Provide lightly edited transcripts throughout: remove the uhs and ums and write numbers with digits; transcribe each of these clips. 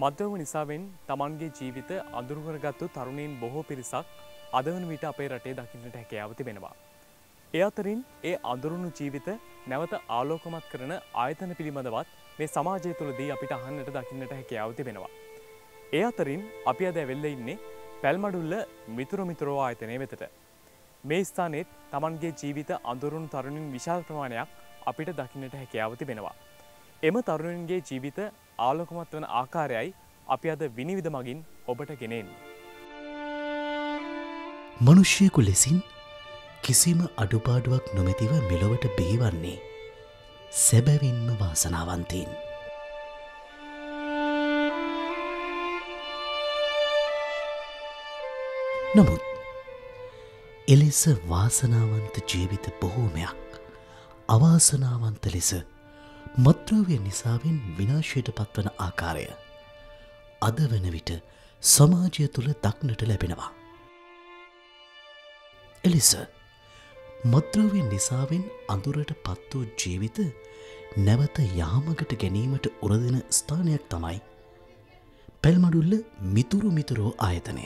මද්ද්‍රව්‍ය නිසාවෙන් තමන්ගේ ජීවිත අඳුරු කරගත්තු තරුණයින් බොහෝ පිරිසක් අද වන විට අපේ රටේ දකින්නට හැකියාව තිබෙනවා. ඒ අතරින් ඒ අඳුරුණු ජීවිත නැවත ආලෝකමත් කරන ආයතන පිළිබඳවත් මේ සමාජය තුළදී අපිට අහන්නට දකින්නට හැකියාව තිබෙනවා. ඒ අතරින් අපි අද ඇවිල්ලා ඉන්නේ පැල්මඩුල්ල මිතුරු මිතුරෝ ආයතනය වෙතට. මේ ස්ථානයේ තමන්ගේ ජීවිත අඳුරුණු තරුණින් විශාල ප්‍රමාණයක් අපිට දකින්නට හැකියාව තිබෙනවා. එම තරුණින්ගේ ජීවිත ආලෝකමත් වන ආකාරයයි අපි අද විනිවිද මගින් ඔබට ගෙනෙන්නේ. මනුෂ්‍යයෙකු ලෙසින් කිසිම අඩුපාඩුවක් නොමැතිව මෙලොවට බිහිවන්නේ සැබවින්ම වාසනාවන්තයින්. නමුත් එලෙස වාසනාවන්ත ජීවිත බොහෝමයක් අවාසනාවන්ත ලෙස මත්ද්‍රව්‍ය නිසාවෙන් විනාශයට පත්වන ආකාරය අද වන විට සමාජය තුළ දක්නට ලැබෙනවා. එලෙස මත්ද්‍රව්‍ය නිසාවෙන් අඳුරට පත් වූ ජීවිත නැවත යාමකට ගැනීමට උරදෙන ස්ථානයක් තමයි පැල්මඩුල්ල මිතුරු මිතුරෝ ආයතනය.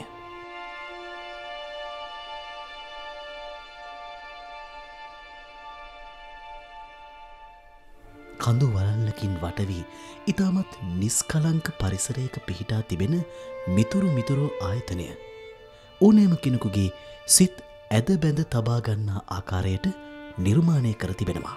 කඳු වලල්ලකින් වටවී ඉතාමත් නිස්කලංක පරිසරයක පිහිටා තිබෙන මිතුරු මිතුරෝ ආයතනය ඕනෑම කෙනෙකුගේ සිත් ඇද බැඳ තබා ගන්නා ආකාරයට නිර්මාණය කර තිබෙනවා.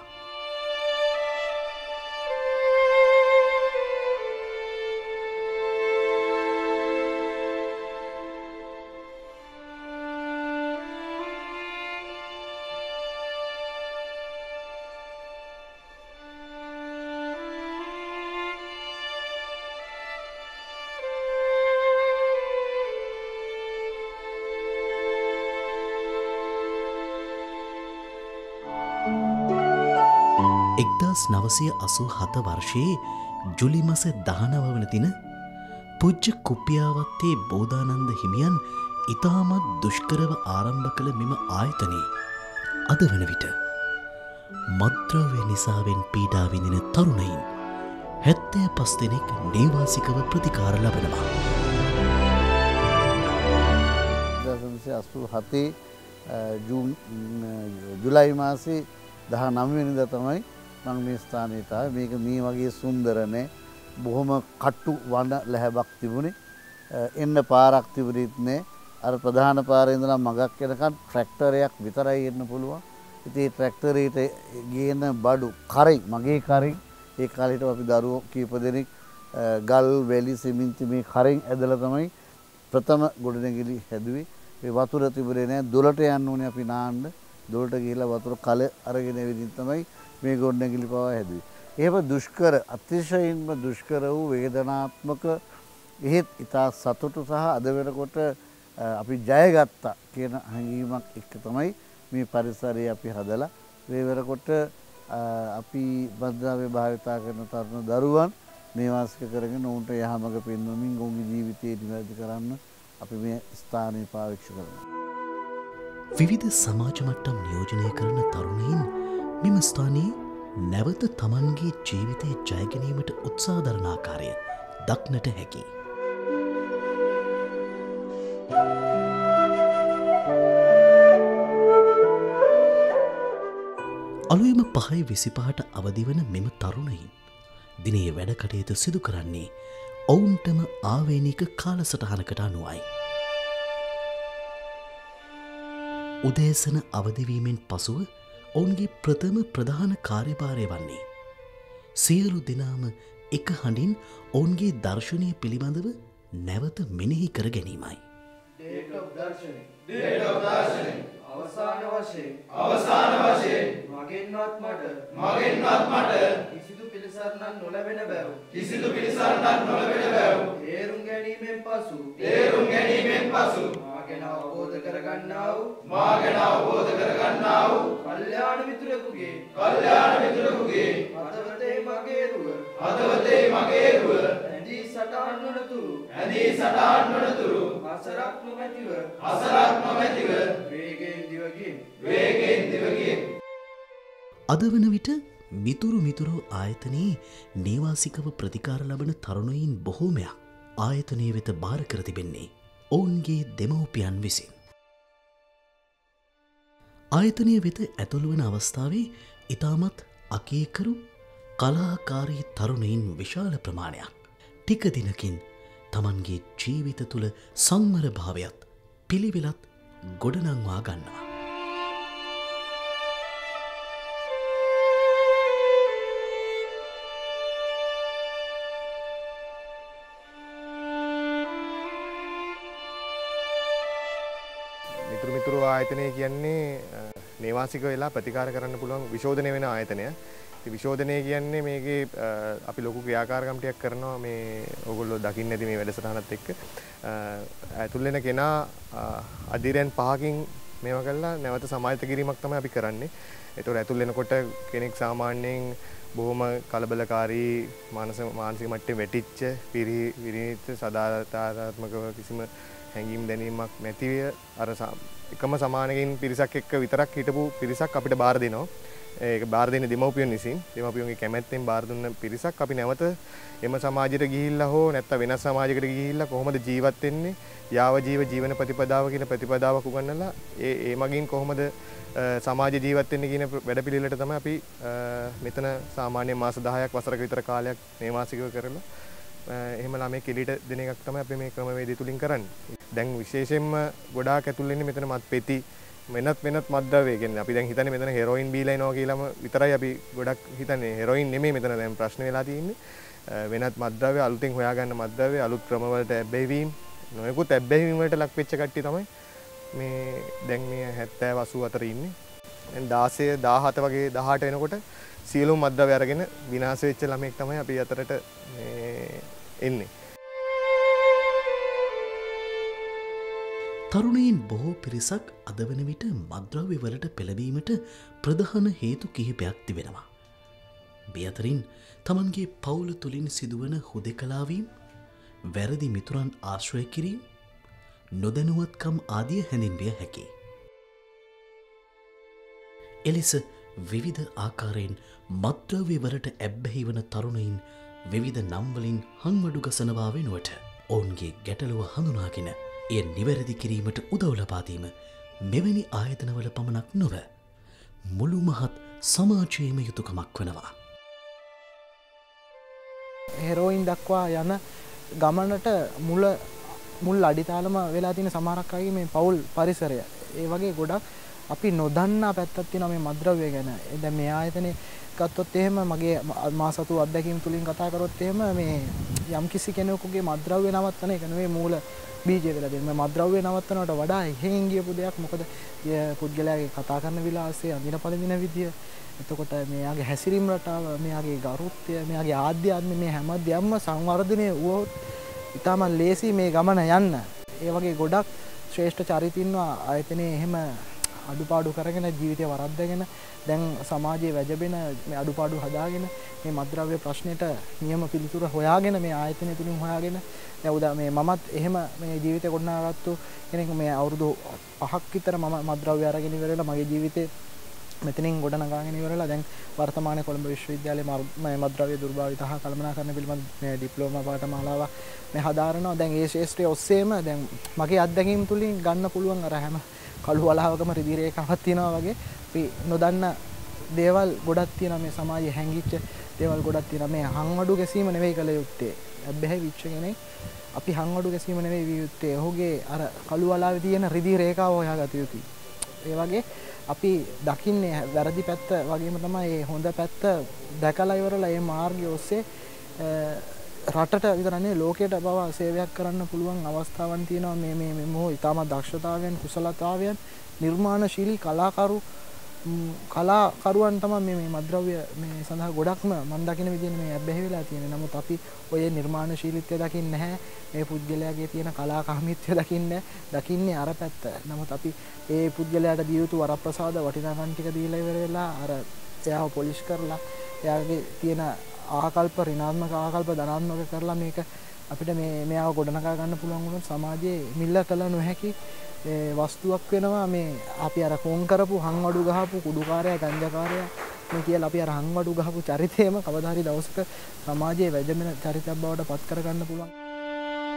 නවසය 87 වර්ෂයේ ජුලි මස 19 වන දින පුජ්‍ය කුප්පියාවත්තේ බෝධානන්ද හිමියන් ඉතාමත් දුෂ්කරව ආරම්භ කළ මෙම ආයතනයේ අද වන විට මත්ද්‍රව්‍ය නිසාවෙන් පීඩා විඳින තරුණයින් 75 දෙනෙක් නේවාසිකව ප්‍රතිකාර ලබනවා. 1987 ජුලයි මාසේ 19 වෙනිදා තමයි මම මේ ස්ථානයට ආවේ. මේක මේ වගේ සුන්දරනේ බොහොම කට්ටු වන ලැබක් තිබුණේ. එන්න පාරක් තිබුණෙත් නෑ. අර ප්‍රධාන පාරේ ඉඳලා මගක් යනකම් ට්‍රැක්ටරයක් විතරයි එන්න පුළුවන්. ඉතින් ඒ ට්‍රැක්ටරේට ගේන බඩු කරේ මගේ කරේ ඒ කාලේට අපි දරුවෝ කීප දෙනෙක් ගල් වැලි සිමෙන්ති මේ කරෙන් ඇදලා තමයි ප්‍රථම ගොඩනැගිලි හැදුවේ. මේ වතුර තිබුණේ නෑ. දොලට යන්න ඕනේ අපි නාන්න. දොලට ගිහලා වතුර කල අරගෙන එවිදින් තමයි මේ ගොඩනැගිලි පවා හැදුවේ. එහෙම දුෂ්කර අතිශයින්ම දුෂ්කර වූ වේදනාත්මක එහෙත් ඉතා සතුටු සහ අද වෙනකොට අපි ජයගත්තා කියන හැඟීමක් එක්ක තමයි මේ පරිසරය අපි හදලා මේ වෙනකොට අපි මත්ද්‍රව්‍ය භාවිතා කරන තරුණ දරුවන් නේවාසික කරගෙන උන්ට යහමඟ පෙන්වමින් ඔවුන්ගේ ජීවිතය නිවැරදි කරන්න අපි මේ ස්ථානය පාවිච්චි කරනවා. විවිධ සමාජ මට්ටම් නියෝජනය කරන තරුණයින් මෙම ස්ථානයේ නැවත තමන්ගේ ජීවිතයේ ජය ගැනීමට උත්සාහ දරන ආකාරය දක්නට හැකි. අලුයම 5:25ට අවදි වන මෙම තරුණයින් දිනේ වැඩ කටයුතු සිදු කරන්නේ ඔවුන්ටම ආවේනික කාලසටහනකට අනුවයි. උදෑසන අවදිවීමෙන් පසුව ඔවුන්ගේ ප්‍රථම ප්‍රධාන කාර්යභාරය වන්නේ සියලු දෙනාම එක හඬින් ඔවුන්ගේ දර්ශනය පිළිබඳව නැවත මෙනෙහි කර ගැනීමයි. අවසාන වශයෙන් මගෙන්වත් මට කිසිදු පිළිසරණක් නොලැබෙන බැව් තේරුම් ගැනීමෙන් පසු මාගෙන අවබෝධ කරගන්නා වූ කල්යාණ මිතුරෙකුගේ හදවතේ මගේ රුව ඇඳී සටහන් වනතුරු අසරක් නොමැතිව වේගයෙන් දිවගිය අද වන විට මිතුරු මිතුරෝ ආයතනයේ නේවාසිකව ප්‍රතිකාර ලබන තරුණයින් බොහෝමයක් ආයතනය වෙත භාර කර තිබෙන්නේ ඔවුන්ගේ දෙමව්පියන් විසින්. ආයතනය වෙත ඇතුළු වන අවස්ථාවේ ඉතාමත් අකීකරු කලාකාරී තරුණයින් විශාල ප්‍රමාණයක් ටික දිනකින් තමන්ගේ ජීවිත තුළ සංවර භාවයත් පිළිවෙලත් ගොඩනංවා ගන්නවා. මිතුරු ආයතනය කියන්නේ නේවාසික වෙලා ප්‍රතිකාර කරන්න පුළුවන් විශෝධනය වෙන ආයතනය. විශෝධනය කියන්නේ මේකේ අපි ලොකු ක්‍රියාකාරකම් ටිකක් කරනවා මේ ඕගොල්ලෝ දකින්න ඇති මේ වැඩසටහනත් එක්ක. ඇතුල් වෙන කෙනා අධීරයන් 5කින් මේවා කළා නැවත සමාජිත කිරීමක් තමයි අපි කරන්නේ. ඒතකොට ඇතුල් වෙනකොට කෙනෙක් සාමාන්‍යයෙන් බොහොම කලබලකාරී මානසික මට්ටමේ වැටිච්ච විරිනිත සදාචාරාත්මකව කිසිම හැඟීම් දැනීමක් නැතිව අර එකම සමානකින් පිරිසක් එක්ක විතරක් හිටපු පිරිසක් අපිට බාර දෙනවා. ඒක බාර දෙන්නේ දෙමව්පියන් විසින්. දෙමව්පියන්ගේ කැමැත්තෙන් බාර දුන්න පිරිසක් අපි නැවත එම සමාජයට ගිහිල්ලා හෝ නැත්නම් වෙනස් සමාජයකට ගිහිල්ලා කොහොමද ජීවත් වෙන්නේ? යාව ජීවන ප්‍රතිපදාව කියන ප්‍රතිපදාවක් උගන්වලා ඒ මගින් කොහොමද සමාජ ජීවත් වෙන්නේ කියන වැඩපිළිවෙලට තමයි අපි මෙතන සාමාන්‍ය මාස 10ක් වසරක විතර කාලයක් නේවාසිකව කරලා එහෙම ළමයි කෙලියට දෙන එකක් තමයි අපි මේ ක්‍රමවේදය තුලින් කරන්නේ. දැන් විශේෂයෙන්ම ගොඩාක් ඇතුල් වෙන්නේ මෙතන මත්පෙති වෙනත් මත්ද්‍රව්‍ය කියන්නේ අපි දැන් හිතන්නේ මෙතන හෙරොයින් බීලා එනවා කියලාම විතරයි අපි ගොඩක් හිතන්නේ. හෙරොයින් නෙමෙයි මෙතන දැන් ප්‍රශ්න වෙලා තියෙන්නේ. වෙනත් මත්ද්‍රව්‍ය අලුතෙන් හොයාගන්න මත්ද්‍රව්‍ය අලුත් ක්‍රම වලට ඇබ්බැහිවීම නොයෙකුත් ඇබ්බැහිවීම වලට ලක් වෙච්ච කට්ටිය තමයි මේ දැන් මේ 70 84 ඉන්නේ. දැන් 16 17 වගේ 18 වෙනකොට සියලුම මත්ද්‍රව්‍ය අරගෙන විනාශ වෙච්ච ළමෙක් තමයි අපි අතරට එන්නේ. තරුණයින් බොහෝ පිරිසක් අද වන විට මත්ද්‍රව්‍ය වලට පෙළඹීමට ප්‍රධාන හේතු කිහිපයක් තිබෙනවා. මේ අතරින් තමන්ගේ පවුල තුලින් සිදුවන හුදෙකලාවීම්, වැරදි මිතුරන් ආශ්‍රය කිරීම, නොදැනුවත්කම් ආදිය හැඳින්විය හැකියි. එලෙස විවිධ ආකාරයෙන් මත්ද්‍රව්‍ය වලට ඇබ්බැහි වන තරුණයින් විවිධ නම් වලින් හංවඩු ගසනවා වෙනුවට ඔවුන්ගේ ගැටලුව හඳුනාගෙන එය නිවැරදි කිරීමට උදව් ලබා දීම මෙවැනි ආයතනවල පමණක් නොව මුළු මහත් සමාජයේම යුතුයකමක් වෙනවා. හෙරෝයින් දක්වා යන ගමනට මුල් අඩිතාලම වෙලා තියෙන සමහරක් අයගේ මේ පෞල් පරිසරය. ඒ වගේ ගොඩක් අපි නොදන්නා පැත්තක් තියෙනවා මේ මත්ද්‍රව්‍ය ගැන. දැන් මේ ආයතනේ ගත්තොත් එහෙම මගේ මාසතු අත්දැකීම් තුලින් කතා කරොත් එහෙම මේ යම්කිසි කෙනෙකුගේ මත්ද්‍රව්‍ය නවත්තන එක නෙවෙයි මූල බීජය වෙලා දෙන්නේ. මත්ද්‍රව්‍ය නවත්තනවට වඩා එහෙන් ගියපු දෙයක් මොකද පුද්ගලයාගේ කතා කරන විලාසය, අඳින පළඳින විදිය, එතකොට මෙයාගේ හැසිරීම රටාව, මෙයාගේ ගරුත්වය, මෙයාගේ ආධ්‍යාත්මය මේ හැම දෙයක්ම සංවර්ධනය වුවොත් ඉතාම ලේසි මේ ගමන යන්න. ඒ වගේ ගොඩක් ශ්‍රේෂ්ඨ චරිතින්ව ආයතනයේ එහෙම අඩුපාඩු කරගෙන ජීවිතය වරද්දගෙන දැන් සමාජයේ වැජබෙන මේ අඩුපාඩු හදාගෙන මේ මත්ද්‍රව්‍ය ප්‍රශ්නෙට නියම පිළිතුර හොයාගෙන මේ ආයතනය තුලින් හොයාගෙන දැන් උදා මේ මමත් එහෙම මේ ජීවිතය ගොඩනගාගත්තු කෙනෙක්. මේ අවුරුදු 5ක් විතර මම මත්ද්‍රව්‍ය අරගෙන ඉවරලා මගේ ජීවිතේ මෙතනින් ගොඩනගාගෙන ඉවරලා දැන් වර්තමානයේ කොළඹ විශ්වවිද්‍යාලයේ මේ මත්ද්‍රව්‍ය දුර්භාවිත හා කළමනාකරණ පිළිබඳ මේ ඩිප්ලෝමා පාඨමාලාව මේ හදාරනවා. දැන් ඒ ශාස්ත්‍රයේ ඔස්සේම දැන් මගේ අත්දැකීම් තුලින් ගන්න පුළුවන් අර හැම කළු වලාවකම රිදී රේඛාවක් තියෙනවා වගේ අපි නොදන්න දේවල් ගොඩක් තියෙනවා. මේ සමාජයේ හැංගිච්ච දේවල් ගොඩක් තියෙනවා. මේ හංවඩු ගැසීම නෙවෙයි කළ යුත්තේ. අබ්බැහි විච්ච කෙනෙක් අපි හංවඩු ගැසීම නෙවෙයි විය යුත්තේ. ඔහුගේ අර කළු වලාවේ තියෙන රිදී රේඛාව හොයාගත යුතුයි. ඒ වගේ අපි දකින්නේ වැරදි පැත්ත වගේම තමයි මේ හොඳ පැත්ත දැකලා ඉවරලා මේ මාර්ගය ඔස්සේ රටට විතර නෙවෙයි ලෝකයට බව සේවයක් කරන්න පුළුවන් අවස්ථාවන් තියෙනවා. මේ මොහොත ඉතාම දක්ෂතාවයන්, කුසලතාවයන්, නිර්මාණශීලී කලාකරුවන් තමයි මේ මත්ද්‍රව්‍ය මේ සඳහා ගොඩක්ම මම දකින විදිහට මේ අබ්බැහි වෙලා තියෙන්නේ. නමුත් අපි ඔය නිර්මාණශීලීත්වය දකින්නේ නැහැ. මේ පුද්ගලයාගේ තියෙන කලාකාමීත්වය දකින්නේ අර පැත්ත. නමුත් අපි ඒ පුද්ගලයාට දිය යුතු වරප්‍රසාද වටිනාකම් ටික දීලා ඉවර වෙලා අර එයාව පොලිෂ් කරලා එයාගේ තියෙන ආකල්ප ඍණාත්මක ආකල්ප ධනාත්මක කරලා මේක අපිට මෙයාව ගොඩනගා ගන්න පුළුවන් වුණොත් සමාජයේ මිල්ල කළ නොහැකි වස්තුවක් වෙනවා. මේ අපි අර කොන් කරපු හංවඩු ගහපු කුඩුකාරයා, ගංජාකාරයා මේ කියලා අපි අර හංවඩු ගහපු චරිතයම කවදා හරි දවසක සමාජයේ වැජඹෙන චරිතයක් බවට පත් කර ගන්න පුළුවන්.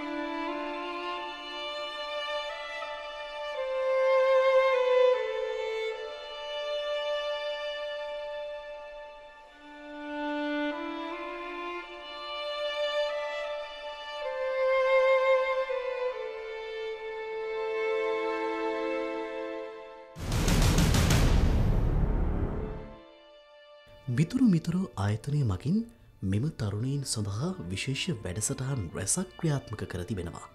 මිතුරු මිතුරෝ ආයතනය මගින් මෙම තරුණයින් සඳහා විශේෂ වැඩසටහන් රැසක් ක්‍රියාත්මක කර තිබෙනවා.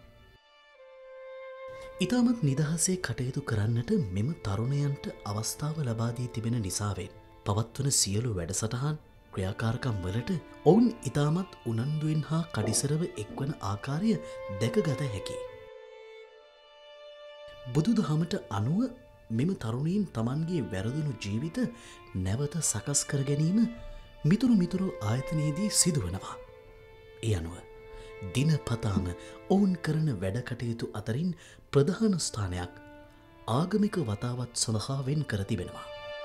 ඉතාමත් නිදහසේ කටයුතු කරන්නට මෙම තරුණයන්ට අවස්ථාව ලබා දී තිබෙන නිසාවෙන් පවත්වන සියලු වැඩසටහන් ක්‍රියාකාරකම් වලට ඔවුන් ඉතාමත් උනන්දුවෙන් හා කඩිසරව එක්වන ආකාරය දැකගත හැකි. බුදු දහමට අනුව මෙම තරුණීන් තමන්ගේ වැරදුණු ජීවිත නැවත සකස් කර ගැනීම මිතුරු මිතුරෝ ආයතනයේදී සිදුවනවා. ඒ අනුව දිනපතාම ඔවුන් කරන වැඩකටයුතු අතරින් ප්‍රධාන ස්ථානයක් ආගමික වතාවත් සඳහා වෙන් කර තිබෙනවා.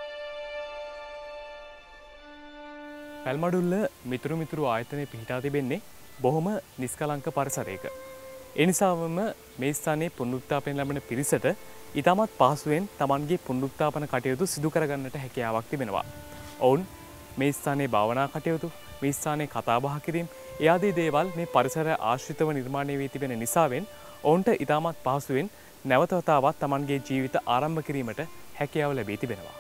පැල්මඩුල්ල මිතුරු මිතුරු ආයතනය පිහිටා තිබෙන්නේ බොහොම නිස්කලංක පරිසරයක. එනිසාවම මේ ස්ථානයේ පුනරුත්ථාපනය ලැබෙන පිරිසට ඉතාමත් පහසුවෙන් තමන්ගේ පුනරුත්ථාපන කටයුතු සිදු කරගන්නට හැකියාවක් තිබෙනවා. ඔවුන් මේ ස්ථානයේ භාවනා කටයුතු, මේ ස්ථානයේ කතා බහ කිරීම, ඒ ආදී දේවල් මේ පරිසරය ආශ්‍රිතව නිර්මාණය වී තිබෙන නිසාවෙන් ඔවුන්ට ඉතාමත් පහසුවෙන් නැවත වතාවක් තමන්ගේ ජීවිත ආරම්භ කිරීමට හැකියාව ලැබී තිබෙනවා.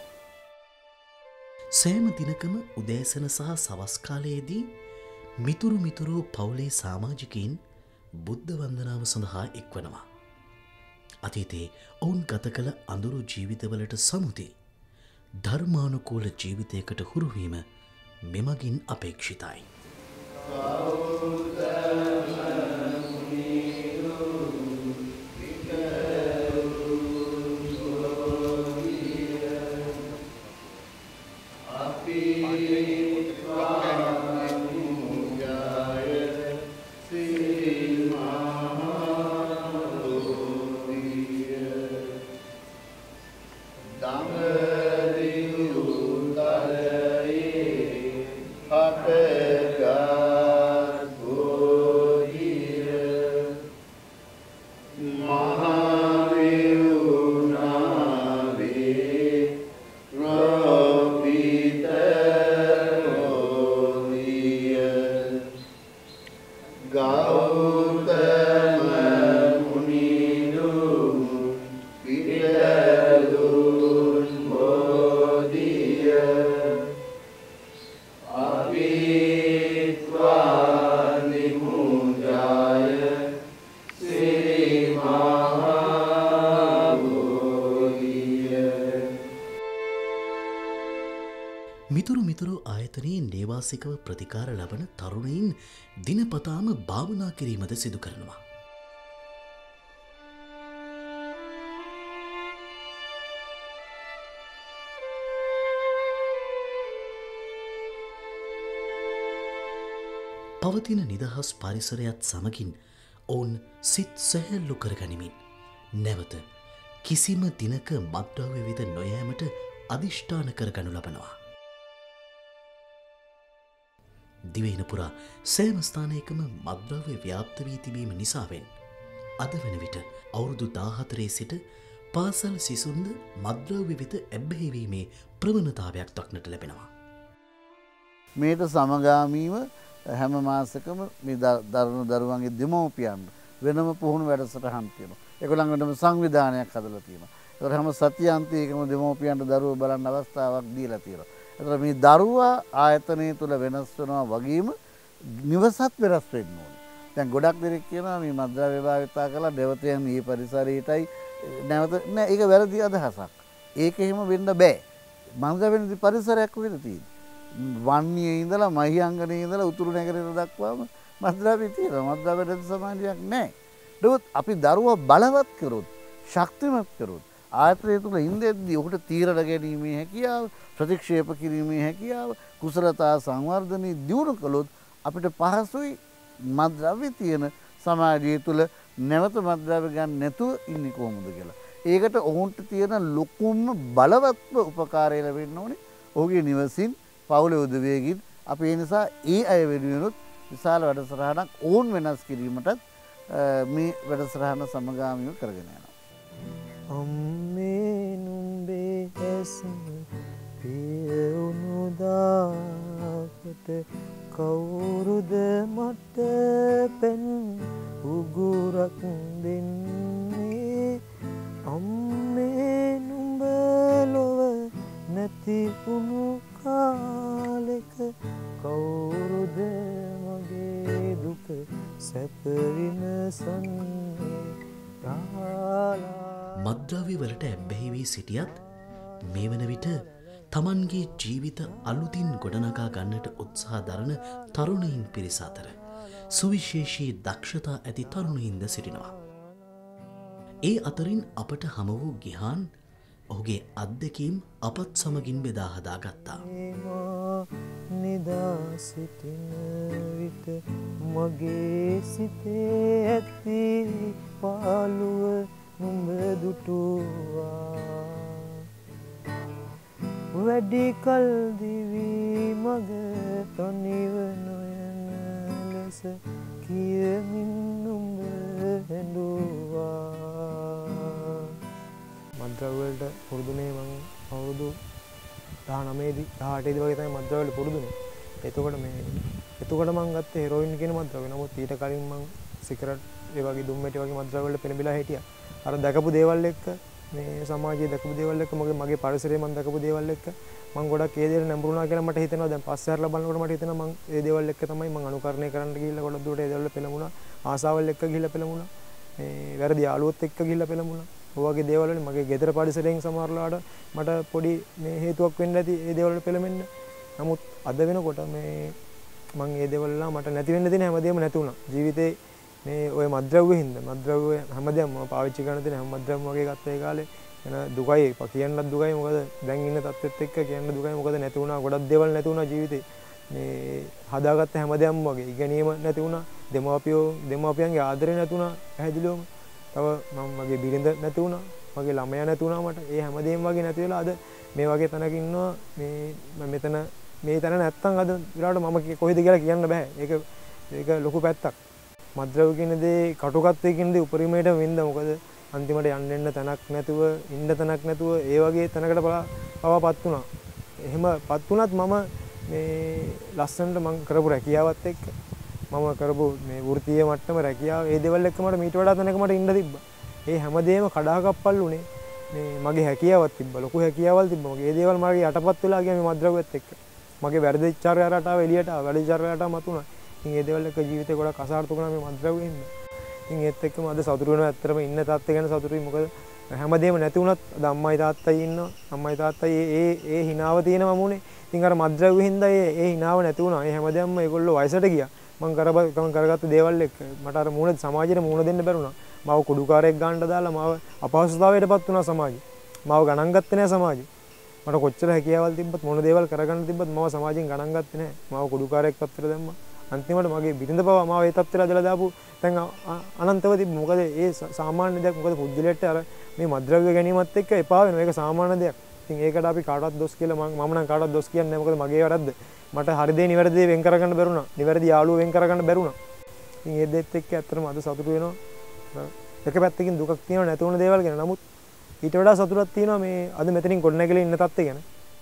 සෑම දිනකම උදෑසන සහ සවස් කාලයේදී මිතුරු මිතුරෝ පවුලේ සමාජිකයින් බුද්ධ වන්දනාව සඳහා එක්වනවා. අතීතයේ ඔවුන් ගත කළ අඳුරු ජීවිතවලට සමුති ධර්මානුකූල ජීවිතයකට හුරුවීම මෙමගින් අපේක්ෂිතයි. මිතුරු මිතුරෝ ආයතනයේ නේවාසිකව ප්‍රතිකාර ලබන තරුණයින් දිනපතාම භාවනා කිරීමද සිදු කරනවා. පවතින නිදහස් පරිසරයත් සමගින් ඔවුන් සිත් සැහැල්ලු කරගනිමින් නැවත කිසිම දිනක මත්ද්‍රව්‍ය වෙත නොයෑමට අධිෂ්ඨාන කරගනු ලබනවා. දිවයින පුරා සෑම ස්ථානයකම මත්ද්‍රව්‍ය ව්‍යාප්ත වී තිබීම නිසාවෙන් අද වන විට අවුරුදු 14 සිට පාසල් සිසුන්ද මත්ද්‍රව්‍ය වෙත ඇබ්බැහිවීමේ ප්‍රවණතාවයක් දක්නට ලැබෙනවා. මේට සමගාමීව හැම මාසකම මේ දරුවන්ගේ දෙමව්පියන් වෙනම පුහුණු වැඩසටහන් තියෙනවා. ඒගොල්ලන්ගටම සංවිධානයක් හදලා තියෙනවා. ඒතර හැම සතියාන්තයකම දෙමව්පියන්ට දරුවෝ බලන්න අවස්ථාවක් දීලා තියෙනවා. ඒතර මේ දරුවා ආයතනය තුල වෙනස් වෙනවා වගේම නිවසත් වෙනස් වෙන්න ඕනේ. දැන් ගොඩක් දෙනෙක් කියනවා මේ මත්ද්‍රව්‍ය භාවිතා කරලා දෙවතයන් මේ පරිසරයටයි නැවත නෑ ඒක වැරදි අදහසක්. ඒක එහෙම වෙන්න බෑ. මත්ද්‍රව්‍ය පරිසරයක් විදිහට තියෙනවා. වන්නියේ ඉඳලා මහියංගනේ ඉඳලා උතුරු නැගෙනහිර දක්වාම මත්ද්‍රව්‍ය තියෙනවා. මත්ද්‍රව්‍ය නැති සමාජයක් නැහැ. නමුත් අපි දරුවා බලවත් කරොත්, ශක්තිමත් කරොත් ආයතනය තුළ ඉඳෙද්දී ඔහුට තීරණ ගැනීමේ හැකියාව, ප්‍රතික්ෂේප කිරීමේ හැකියාව, කුසලතා සංවර්ධනය දියුණු කළොත් අපිට පහසුයි මත්ද්‍රව්‍ය තියෙන සමාජය තුළ නැවත මත්ද්‍රව්‍ය ගන්න නැතුව ඉන්නේ කොහොමද කියලා. ඒකට ඔවුන්ට තියෙන ලොකුම බලවත්ම උපකාරය ලැබෙන්න ඕනේ ඔහුගේ නිවසින් පවුලේ උදවියකින්. අපි ඒ නිසා ඒ අය වෙනුවෙනුත් විශාල වැඩසටහනක් ඕන් වෙනස් කිරීමටත් මේ වැඩසටහන සමගාමීව කරගෙන යනවා. අම්මේ නුඹේ ඇස් පියවුණු දාකට කවුරුද මට පෙන් උගුරක් දෙන්නේ අම්මේ නුඹ ලොව නැති තිබුණු කාලෙක කවුරුද මගේ දුක සැප විමසන්නේ මත්ද්‍රව්‍ය වලට ඇබ්බැහි වී සිටියත් මේ වන විට තමන්ගේ ජීවිත අලුතින් ගොඩනගා ගන්නට උත්සාහ දරන තරුණයින් පිරිස අතර සුවිශේෂී දක්ෂතා ඇති තරුණයින්ද සිටිනවා. ඒ අතරින් අපට හම වූ ගිහාන් ඔහුගේ අත්දැකීම් අපත් සමගින් බෙදා හදා ගත්තා. නිදා සිටින විට මගේ සිතේ ඇති පාළුව නුඹ දුටුවා. වැඩි කල් දිවි මග තනිව නොයන ලෙස කියමින් නුඹ හැඬුවා. මද්ද්‍රව්‍යවලට පුරුදුනේ මං අවුරුදු 19දී 18දී වගේ තමයි මද්ද්‍රව්‍යවලට පුරුදුනේ. එතකොට මං ගත්තේ හෙරොයින් කියන මද්ද්‍රව්‍ය. නමුත් ඊට කලින් මං සිගරට් ඒ වගේ දුම්මැටි වගේ මද්ද්‍රව්‍යවලට පෙළඹිලා හිටියා. අර දැකපු දේවල් එක්ක මේ සමාජයේ දැකපු දේවල් එක්ක මගේ පරිසරයේ මං දැකපු දේවල් එක්ක මං ගොඩක් ඒ දේවල් නැඹුරුණා කියලා මට හිතෙනවා. දැන් පස්සේ හරලා බලනකොට මට හිතෙනවා මං ඒ දේවල් එක්ක තමයි මං අනුකරණය කරන්න ගිහිල්ලා ගොඩක් දුරට ඒ දේවල් පෙළඹුණා. ආසාවල් එක්ක ගිහිල්ලා පෙළඹුණා. මේ වැරදි යාළුවොත් එක්ක ගිහිල්ලා පෙළඹුණා. ඔය වගේ දේවල් වලින් මගේ ගෙදර පරිසරයෙන් සමහරලාට මට පොඩි මේ හේතුවක් වෙන්න ඇති ඒ දේවල් වලට පෙළඹෙන්න. නමුත් අද වෙනකොට මේ මං ඒ දේවල් වල මට නැති වෙන්න තියෙන හැමදේම නැති වුණා. ජීවිතේ මේ ඔය මද්ද්‍රව්‍ය හින්දා මද්ද්‍රව්‍ය හැමදේම මම පාවිච්චි කරන තියෙන හැම මද්ද්‍රව්‍යම වගේ ගත්ත ඒ කාලේ එන දුකයි කියන්නත් දුකයි. මොකද දැන් ඉන්න තත්ත්වෙත් එක්ක කියන්න දුකයි. මොකද නැති වුණා ගොඩක් දේවල් නැති වුණා ජීවිතේ. මේ හදාගත්ත හැමදේම වගේ ඉගෙනීම නැති වුණා. දෙමාපියන්ගේ ආදරය නැති වුණා පැහැදිලිවම. තව මම මගේ බිරිඳ නැති වුණා. මගේ ළමයා නැති වුණා මට. ඒ හැමදේම වගේ නැති වෙලා අද මේ වගේ තැනක ඉන්නවා. මේ මෙතන මේ තැන නැත්තම් අද විරාට මම කොහෙද කියලා කියන්න බෑ. ඒක ලොකු පැත්තක්. මද්ද්‍රව්‍ය කියන දේ කටුකත්වයේ කියන දේ උපරිමයට වෙන්න. මොකද අන්තිමට යන්න එන්න තැනක් නැතුව ඉන්න තැනක් නැතුව ඒ වගේ තැනකට පවාපත් වුණා. එහෙමපත් වුණත් මම මේ ලස්සනට මම කරපු රැකියාවත් එක්ක මම කරපු මේ වෘත්තීය මට්ටම රැකියාව ඒ දේවල් එක්ක මට මීට වඩා තැනක මට ඉන්න තිබ්බා. ඒ හැමදේම කඩාකප්පල් උනේ මේ මගේ හැකියාවක් තිබ්බා. ලොකු හැකියාවල් තිබ්බා. මගේ ඒ දේවල් මගේ යටපත් වෙලා ගියා මේ මද්ද්‍රව්‍යත් එක්ක. මගේ වැරදි චර්යාවට ආව එළියට ආව. වැරදි චර්යාවට මතුණා. ඉතින් ඒ දේවල් එක්ක ජීවිතේ ගොඩක් අසාර්ථක වුණා මේ මද්ද්‍රව්‍යෙන් හින්දා. ඉතින් ඒත් එක්කම අද සතුටු වෙනවා. ඇත්තටම ඉන්න තාත්තේ ගැන සතුටුයි. මොකද හැමදේම නැති වුණත් අද අම්මයි තාත්තයි ඉන්නවා. අම්මයි තාත්තයි ඒ හිනාව තියෙනවම උනේ. ඉතින් අර මද්ද්‍රව්‍ය හින්දා ඒ හිනාව නැති වුණා. ඒ හැමදේම ඒගොල්ලෝ වයසට ගියා. මම කරගත්ත දේවල් එක්ක මට අර මූණ සමාජයට මූණ දෙන්න බැරුණා. මාව කුඩුකාරයෙක් ගන්නට දාලා මාව අපහසුතාවයටපත් වුණා සමාජය. මාව ගණන් ගත්තේ නැහැ සමාජය. මට කොච්චර හැකියාවල් තිබ්බත් මොන දේවල් කරගන්න තිබ්බත් මාව සමාජයෙන් ගණන් ගත්තේ නැහැ. මාව කුඩුකාරයෙක් පැත්තට දැම්මා. අන්තිමට මගේ බිරිඳ පවා මාව ඒ තත්ත්වයට අදලා දාපු දැන් අනන්තව තිබ්බ. මොකද ඒ සාමාන්‍ය දෙයක්. මොකද පුද්ගලයාට අර මේ මද්ද්‍රව්‍ය ගැනීමත් එක්ක එපා වෙනවා. ඒක සාමාන්‍ය දෙයක්. ඉතින් ඒකට අපි කාටවත් දොස් කියලා මම නම් කාටවත් දොස් කියන්නේ නැහැ. මොකද මගේ වැරද්ද. මට හරි දේ නිවැරදි දේ වෙන් කරගන්න බැරුණා. නිවැරදි යාළුවෝ වෙන් කරගන්න බැරුණා. ඉතින් ඒ දෙත් එක්ක ඇත්තටම අද සතුටු වෙනවා. එක පැත්තකින් දුකක් තියෙනවා නැති වුණ දේවල් ගැන. නමුත් ඊට වඩා සතුටක් තියෙනවා මේ අද මෙතනින් ගොඩනැගිලා ඉන්න තත්ත්වය ගැන.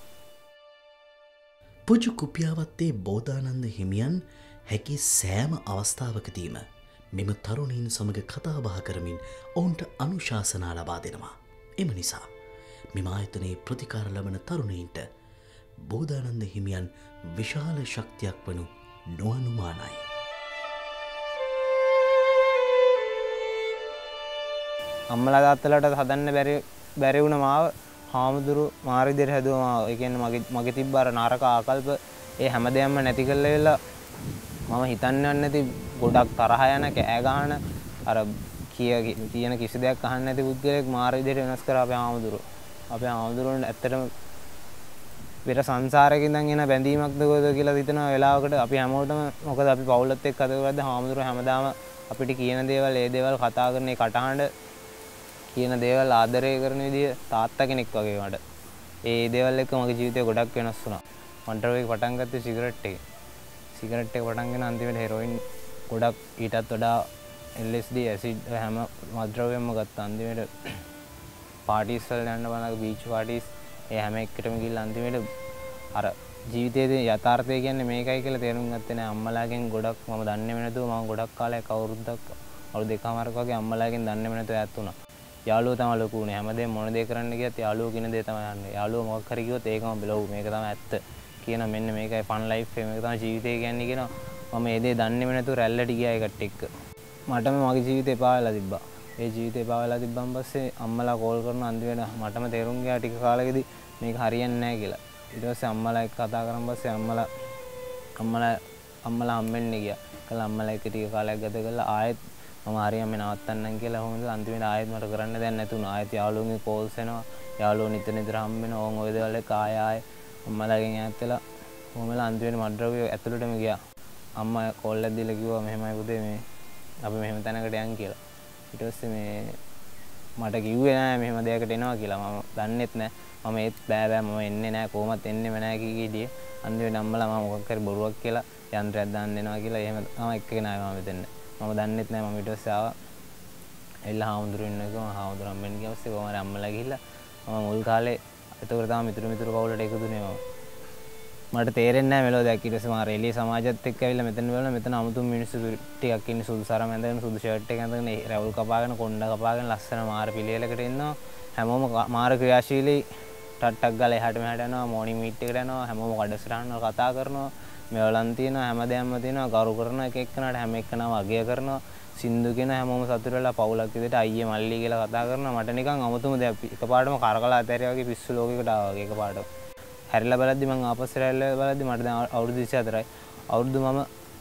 පුජු කුපියාවත්තේ බෝධානන්ද හිමියන් හැකි සෑම අවස්ථාවකදීම මෙම තරුණීන් සමග කතා බහ කරමින් ඔවුන්ට අනුශාසනා ලබා දෙනවා. එම නිසා මෙම ආයතනයේ ප්‍රතිකාර ලබන තරුණීන්ට බෝධානන්ද හිමියන් විශාල ශක්තියක් වනු නොඅනුමානයි. අම්මලා තාත්තලාට හදන්න බැරි වුණ මාව හාමුදුරු මාර විදියට හැදුවා මාව. ඒ කියන්නේ මගේ තිබ්බ අර නරක ආකල්ප ඒ හැමදේම නැති කරලා වෙලා මම හිතන්නේ නැති ගොඩක් තරහ යන කෑ ගහන අර කියන කිසි දෙයක් අහන්න නැති පුද්ගලෙක් මාර විදියට වෙනස් කරා අපේ හාමුදුරුවෝ. අපේ හාමුදුරුවන්ට ඇත්තටම පෙර සංසාරේ ඉඳන් එන බැඳීමක්ද කොහෙද කියලා හිතන වෙලාවකට අපි හැමෝටම මොකද අපි පවුලත් එක්ක කතා කරද්දී හාමුදුරුවෝ හැමදාම අපිට කියන දේවල් ඒ දේවල් කතා කරන ඒ කටහඬ කියන දේවල් ආදරය කරන විදිය තාත්තා කෙනෙක් වගේ මට. ඒ දේවල් එක්ක මගේ ජීවිතය ගොඩක් වෙනස් වුණා. මන්ටරෝගේ පටන් ගත්තේ සිගරට් එකේ. සිගරට් එක පටන් ගෙන අන්තිමට හෙරොයින් ගොඩක් ඊටත් වඩා LSD ඇසිඩ් හැම මත්ද්‍රව්‍යයක්ම ගත්තා. අන්තිමට පාටිස් වල යන්න බලන බීච් පාටිස් ඒ හැම එකටම ගිහලා අන්තිමට අර ජීවිතයේ යථාර්ථය කියන්නේ මේකයි කියලා තේරුම් ගත්තේ නෑ. අම්මලාගෙන් ගොඩක් මම දන්නේම නැතුව මම ගොඩක් කාලයක් අවුරුදු දෙකමාරක් වගේ අම්මලාගෙන් දන්නේම නැතුව ඈත් වුණා. යාළුවෝ තමයි ලොකු උනේ. හැමදේම මොන දේ කරන්න ගියත් යාළුවෝ කියන දේ තමයි යන්නේ. යාළුවෝ මොකක් හරි කිව්වොත් ඒකම බෙලව්. මේක තමයි ඇත්ත. කියන මෙන්න මේකයි ෆන් ලයිෆ් එක. මේක තමයි ජීවිතය කියන්නේ කියනවා. මම ඒ දේ දන්නේම නැතුව රැල්ලට ගියා ඒකට එක්ක. මටම මගේ ජීවිතේ එපා වෙලා තිබ්බා. ඒ ජීවිතේ එපා වෙලා තිබ්බන් පස්සේ අම්මලා කෝල් කරන අන්තිමට මටම තේරුම් ගියා ටික කාලෙකදී මේක හරියන්නේ නැහැ කියලා. ඊට පස්සේ අම්මලා එක්ක කතා කරන් පස්සේ අම්මලා හම්බෙන්න ගියා. කළා අම්මලා එක්ක ටික කාලයක් ගත කරලා ආයෙත් මම හරියම නවත්තන්නම් කියලා හොඳ අන්තිමට ආයෙත් මට කරන්න දෙයක් නැතුණා. ආයෙත් යාළුවෝගේ කෝල්ස් එනවා. යාළුවෝ නිතර හම්බ වෙනවා. ඕන් ඔය දේවල් එක්ක ආයෙ අම්මලාගෙන් ඈත් වෙලා කොහොමද අන්තිමට මඩරව්‍ය ඇතුළටම ගියා. අම්මා කෝල් එකක් දීලා කිව්වා මෙහෙමයි පුතේ මේ අපි මෙහෙම තැනකට යන් කියලා. ඊට පස්සේ මේ මට කිව්වේ නෑ මෙහෙම දෙයකට එනවා කියලා. මම දන්නෙත් නෑ. මම ඒත් බෑ මම එන්නේ නෑ කොහොමත් එන්නෙම නෑ කීකීදී. අන්තිමට අම්මලා මම මොකක් හරි බොරුවක් කියලා යන්ත්‍රයක් දාන්න දෙනවා කියලා එහෙම තමයි එක්කගෙන ආවේ මම මෙතන. මම දන්නෙත් නෑ මම ඊට පස්සේ ආවා. එල්ල හාමුදුරුවෝ ඉන්න එක මම හාමුදුරුවෝ හම්බෙන්න ගියා. ඊපස්සේ කොහමද අම්මලා ගිහිල්ලා මම මුල් කාලේ එතකොට තමයි මිතුරු පවුලට එකතුනේ මම. මට තේරෙන්නේ නැහැ මෙලෝ දැක්ක ඊට පස්සේ මම රෙලි සමාජයත් එක්ක ඇවිල්ලා මෙතන බලන මෙතන අමුතුම මිනිස්සු ටිකක් ඉන්නේ සුදු සරම ඇඳගෙන සුදු ෂර්ට් එක ඇඳගෙන රැවුල් කපාගෙන කොණ්ඩ කපාගෙන ලස්සන මාර පිළිවෙලකට ඉන්නවා. හැමෝම මාර ක්‍රියාශීලී ටට්ටක් ගාලා එහාට මෙහාට යනවා මෝර්නින් මීට් එකට යනවා හැමෝම කඩසටහන් වල කතා කරනවා මෙවලන් තියෙනවා හැමදේම තියෙනවා කරු කරන එක එක්කනට හැම එක්කනම අගය කරනවා සින්දු කියන හැමෝම සතුට වෙලා පවුලක් විදිහට අයියේ මල්ලි කියලා කතා කරනවා මට නිකන් අමුතුම දෙයක් එකපාරටම කරකලා අතෑරියා වගේ පිස්සු ලෝකයකට ආවා වගේ එකපාරටම හැරිලා බලද්දි මං ආපස්සට හැරිලා බලද්දි මට දැන් අවුරුදු 24යි අවුරුදු මම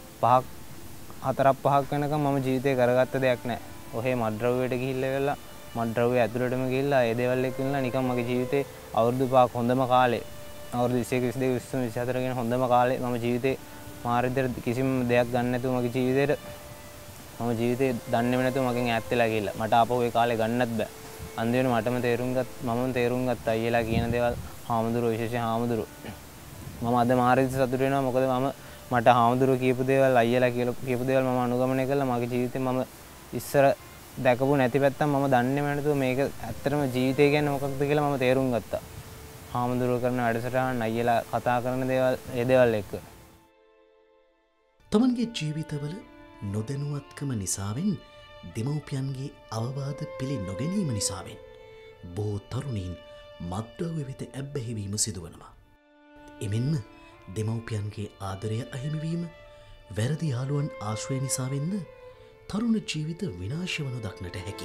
4-5ක් වෙනකම් මම ජීවිතේ කරගත්ත දෙයක් නැහැ ඔහේ මඩ්‍රව්වයට ගිහිල්ලා වෙලා මඩ්‍රව්වේ ඇතුළටම ගිහිල්ලා ඒ දේවල් එක්ක ඉන්නලා නිකන් මගේ ජීවිතේ අවුරුදු 5ක් හොඳම කාලේ අවුරුදු 21 22 23 24 කියන හොඳම කාලේ මම ජීවිතේ මාරිද්දර කිසිම දෙයක් ගන්න නැතුව මගේ ජීවිතේට මම ජීවිතේ දන්නේම නැතුව මගෙන් ඈත් වෙලා ගිහිල්ලා මට ආපහු ඒ කාලේ ගන්නත් බෑ අන්තිමට මම තේරුම් ගත්තා අයියලා කියන දේවල් හාමුදුරුවෝ විශේෂයෙන් හාමුදුරුවෝ මම අද මාරිද්ද සතුට වෙනවා මොකද මට හාමුදුරුවෝ කියපු දේවල් අයියලා කියපු දේවල් මම අනුගමනය කළා මගේ ජීවිතේ මම ඉස්සර දැකපු නැති පැත්තක් මම දන්නේම නැතුව මේක ඇත්තටම ජීවිතය කියන්නේ මොකක්ද කියලා මම තේරුම් ගත්තා හාමුදුරුවෝ කරන වැඩසටහන් අයියලා කතා කරන දේවල් ඒ දේවල් එක්ක තමන්ගේ ජීවිතවල නොදැනුවත්කම නිසාවෙන් දෙමව්පියන්ගේ අවවාද පිළි නොගැනීම නිසාවෙන් බොහෝ තරුණීන් මත්ද්‍රව්‍ය වෙත ඇබ්බැහිවීම සිදුවනවා. එමෙන්ම දෙමව්පියන්ගේ ආදරය අහිමිවීම වැරදි යාළුවන් ආශ්‍රය නිසාවෙන්ද තරුණ ජීවිත විනාශ වනු දක්නට හැකි.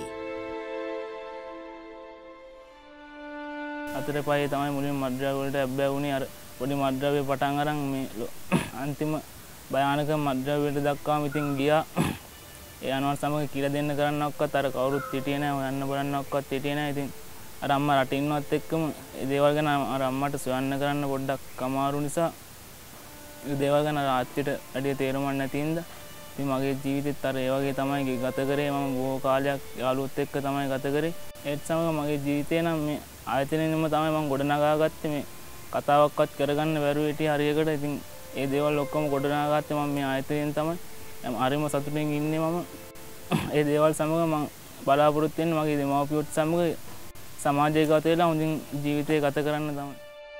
අතර පහේ තමයි මුලින් මත්ද්‍රව්‍ය වලට ඇබ්බැහි වුණේ අර පොඩි මත්ද්‍රව්‍ය පටන් අරන් මේ අන්තිම භයානක මත්ද්‍රව්‍යයට දක්වාම ඉතින් ගියා. ඒ අනවල් සමග කියලා දෙන්න කරන්නවක්වත් අර කවුරුත් හිටියේ නැහැ හොයන්න බලන්නවක්වත් හිටියේ නැහැ. ඉතින් අර අම්මා රට ඉන්නවත් එක්කම ඒ දේවල් ගැන අර අම්මට සොයන්න කරන්න පොඩ්ඩක් අමාරු නිසා ඒ දේවල් ගැන ආච්චිට වැඩි තේරුමක් නැති හින්දා ඉතින් මගේ ජීවිතෙත් අර ඒ වගේ තමයි ගත කරේ. මම බොහෝ කාලයක් යාළුවොත් එක්ක තමයි ගත කරේ. ඒත් සමග මගේ ජීවිතේ නම් මේ ආයතනෙම තමයි මම ගොඩනගාගත්තේ. මේ කතාවක්වත් කරගන්න බැරුව හිටියේ හරියකට. ඉතින් ඒ දේවල් ඔක්කොම ගොඩනගාගත්තේ මම මේ ආයතනයෙන් තමයි. හරිම සතුටින් ඉන්නේ මම. ඒ දේවල් සමග මම බලාපොරොත්තු වෙන්නේ මගේ දෙමව්පියොත් සමග සමාජය ගත වෙලා හොඳින් ජීවිතය ගත කරන්න තමයි.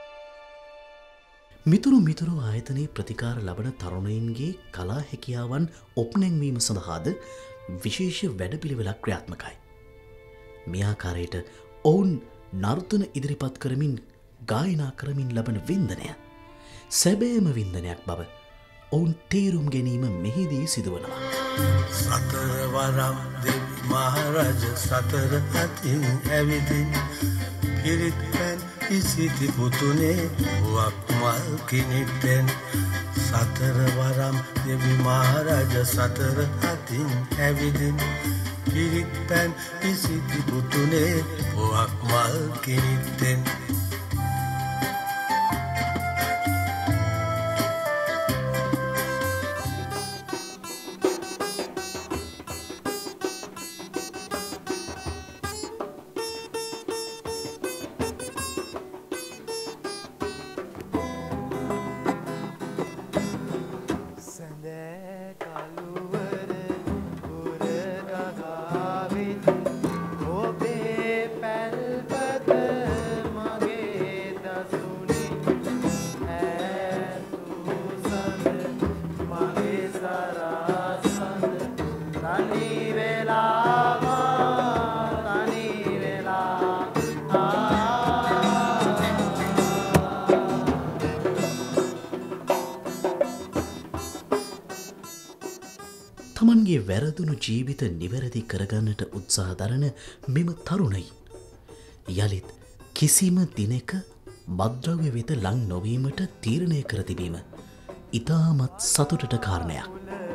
මිතුරු ආයතනයේ ප්‍රතිකාර ලබන තරුණයින්ගේ කලා හැකියාවන් ඔප්නැංවීම සඳහාද විශේෂ වැඩපිළිවෙලක් ක්‍රියාත්මකයි. මේ ආකාරයට ඔවුන් නර්තන ඉදිරිපත් කරමින් ගායනා කරමින් ලබන වින්දනය සැබෑම වින්දනයක් බව ඔවුන් තේරුම් ගැනීම මෙහිදී සිදුවනවා. සතරවරම් දෙවි මහරජ සතර අතින් ඇවිදින් පිරිත් පැන් ඉසිති පුතුනේ වුවක් මල් කිනිටෙන් සතරවරම් දෙවි මහරජ සතර අතින් ඇවිදින් පිරිත් පැන් ඉසිති පුතුනේ වුවක් මල් කිනිටෙන් ඔබේ පැල්පත මා තමන්ගේ වැරදුණු ජීවිත නිවැරදි කරගන්නට උත්සාහ දරන මෙම තරුණයින් යළිත් කිසිම දිනක මත්ද්‍රව්‍ය වෙත ලං නොවීමට තීරණය කර තිබීම ඉතාමත් සතුටට කාරණයක්.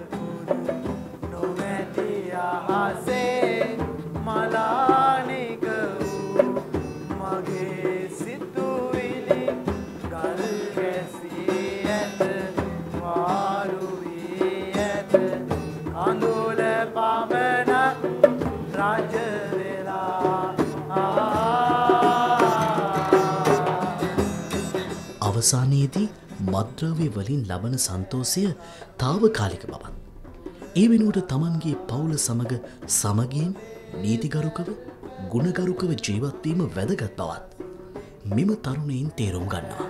අවසානයේදී මත්ද්‍රව්‍ය වලින් ලබන සන්තෝෂය తాවකාලික බවත් ඒ වෙනුවට තමන්ගේ පවුල සමග සමගියෙන් නීතිගරුකව ගුණගරුකව ජීවත් වීම වැදගත් බවත් මෙම තරුණයින් තේරුම් ගන්නවා.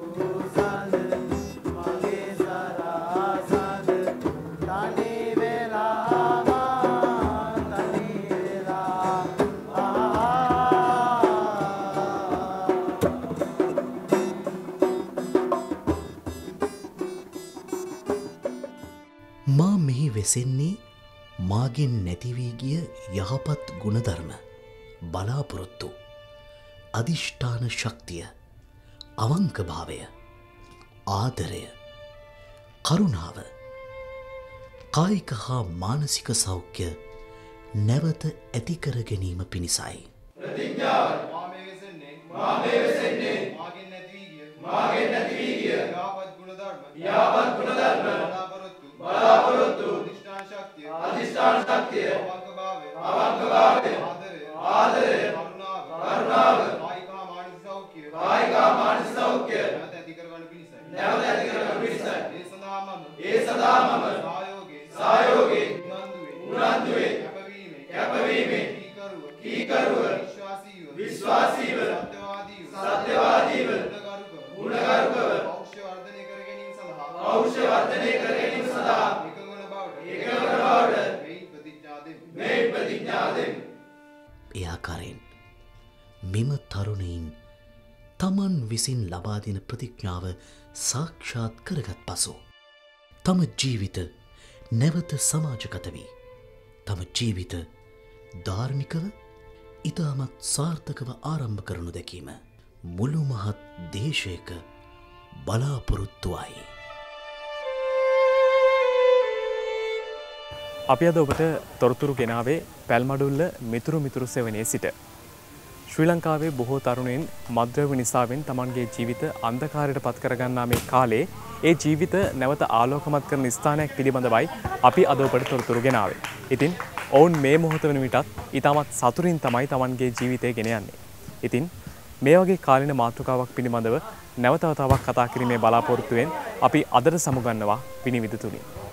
මා මෙහි වෙසෙන්නේ මාගෙන් නැතිවී ගිය යහපත් ගුණධර්ම බලාපොරොත්තු අධිෂ්ඨාන ශක්තිය අවංකභාවය ආදරය කරුණාව කායික හා මානසික සෞඛ්‍ය නැවත ඇතිකර ගැනීම පිණිසයි. බලාපොරොත්තු අධිෂ්ඨාන ශක්තිය අවංකභාවය ආදරය කරුණාව කායික මානසික සෞඛ්‍ය නැවත ඇති කරගන්න පිණිසයි. ඒ සඳහා මම සහයෝගේ උනන්දුවේ කැපවීමේ කීකරුව විශ්වාසීව සත්‍යවාදීව ගුණගරුකව පෞරුෂය වර්ධනය කර ගැනීම සඳහා එකඟ වන බවට මේ ප්‍රතිඥා දෙමි. ඒ ආකාරයෙන් මෙම තරුණයින් තමන් විසින් ලබා දෙන ප්‍රතිඥාව සාක්ෂාත් කරගත් පසු තම ජීවිත නැවත සමාජගත වී තම ජීවිත ධාර්මිකව ඉතාමත් සාර්ථකව ආරම්භ කරනු දැකීම මුළු මහත් දේශයක බලාපොරොත්තුවයි. අපි අද ඔබට තොරතුරු ගෙනාවේ පැල්මඩුල්ල මිතුරු සෙවණේ සිට. ශ්‍රී ලංකාවේ බොහෝ තරුණයින් මත්ද්‍රව්‍ය නිසාවෙන් තමන්ගේ ජීවිත අන්ධකාරයට පත් කරගන්නා මේ කාලේ ඒ ජීවිත නැවත ආලෝකමත් කරන ස්ථානයක් පිළිබඳවයි අපි අද ඔබට තොරතුරු ගෙනාවේ. ඉතින් ඔවුන් මේ මොහොත වන විටත් ඉතාමත් සතුටින් තමයි තමන්ගේ ජීවිතය ගෙන යන්නේ. ඉතින් මේ වගේ කාලින මාතෘකාවක් පිළිබඳව නැවත වතාවක් කතා කිරීමේ බලාපොරොත්තුවෙන් අපි අදට සමුගන්නවා විනිවිද තුනි.